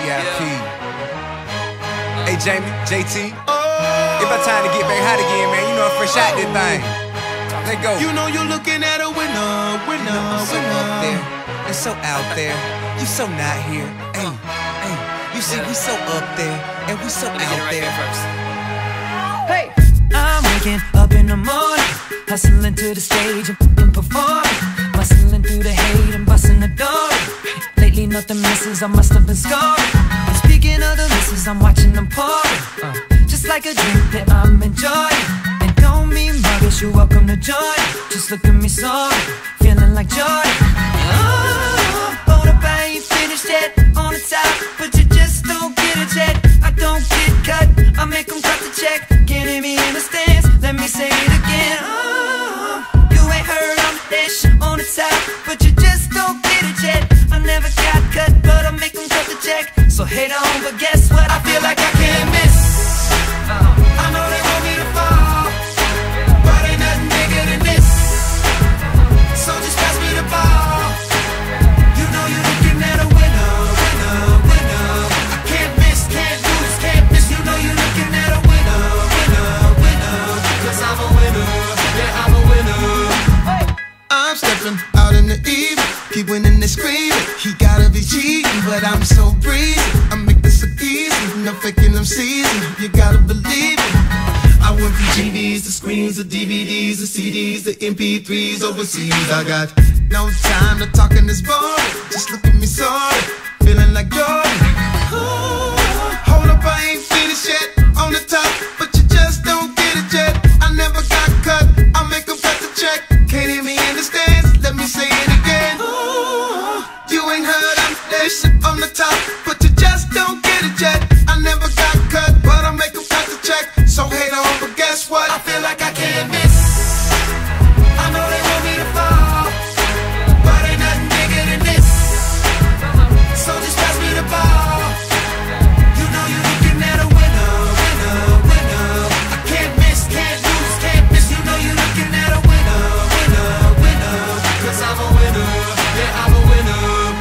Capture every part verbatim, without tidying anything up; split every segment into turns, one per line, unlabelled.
P. Hey Jamie, J T. It's about time to get back hot again, man. You know I'm fresh out this thing. Let's go.
You know you're looking at a winner, winner,
You know I'm so
winner.
up there and so out there. You so not here. Hey, hey. You see, we so up there and we so out there.
Hey, I'm waking up in the morning, hustling to the stage and performing, bustling through the hate and busting the door. Lately nothing misses, I must have been scoring. And speaking of the misses, I'm watching them pouring, uh, just like a drink that I'm enjoying. And don't mean muggish, you're welcome to join. Just look at me sorry, feeling like Jordan. Oh, hold up, I ain't finished yet. On the top, but you just don't get it yet. I don't get cut, I make them cut the check. Can't hear me in the stands, let me say it again. Oh, you ain't heard I'm the dish on the top, but you just don't get it yet. I never got cut, but I make them cut the check. So hate on, but guess what? I feel like I can't miss. I know they want me to fall, but ain't nothing bigger than this. So just pass me the ball. You know you're looking at a winner, winner, winner. I can't miss, can't lose, can't miss. You know you're looking at a winner, winner, winner. Cause I'm a winner, yeah, I'm a winner.
I'm stepping out in the evening, keep winning and screaming. He gotta be cheating, but I'm so breezy. I make this so easy, no faking them season. You gotta believe it. I went from G Ds to screens to D V Ds to C Ds to M P threes overseas. I got no time to talk in this boring. Just look at me sorry, feeling like Jordan. Ooh, hold up, I ain't finished yet. On the top, but you just don't get it yet. I never got cut, I make them cut the check. Can't hear me in the stands, let me say it again. Ooh, you ain't heard I'm this on the top, but you just don't get it yet. I never got cut, but I make them cut the check. So hate on, but guess what? I feel like I can't miss. I know they want me to fall, but ain't nothing bigger than this. So just pass me the ball. You know you're looking at a winner, winner, winner. I can't miss, can't lose, can't miss. You know you're looking at a winner, winner, winner. Cause I'm a winner, yeah, I'm a winner.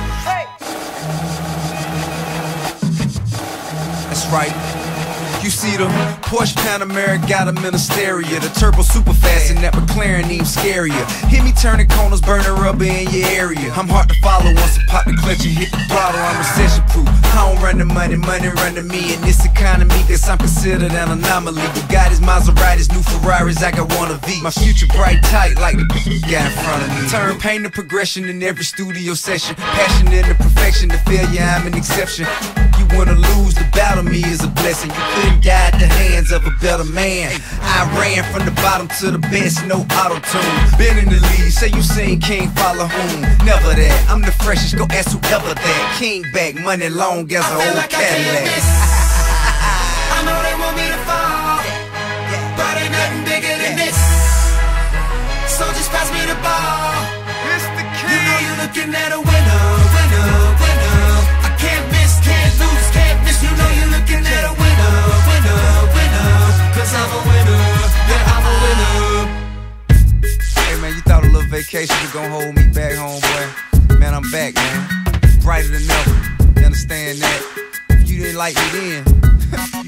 That's right. You see the Porsche Panamera got a Ministeria, the turbo super fast and that McLaren even scarier. Hit me turning corners, burning rubber in your area. I'm hard to follow once I pop the clutch and hit the throttle. I'm recession proof. I don't run the money, money run to me in this economy. Cause I'm considered an anomaly. Bugattis, Maseratis, new Ferraris, I got one of these. My future bright tight like the got in front of me. Turn pain to progression in every studio session. Passion into perfection, to failure I'm an exception. You wanna lose, the battle me is a blessing. You couldn't die at the hands of a better man. I ran from the bottom to the best, no auto-tune. Been in the lead, say you seen King follow whom? Never that, I'm the freshest, go ask whoever that. King back, money long as an old
like
Cadillac.
I, I know they want me to fall, but ain't nothing bigger than this. So just pass me the ball. You know you're looking at a winner, winner, winner. I can't miss, can't lose, can't miss. You know you're looking at a winner, winner, winner. Cause I'm a winner, yeah, I'm a winner.
Hey man, you thought a little vacation was gonna hold me back home, boy. Man, I'm back, man. Brighter than ever. You understand that? If you didn't like me then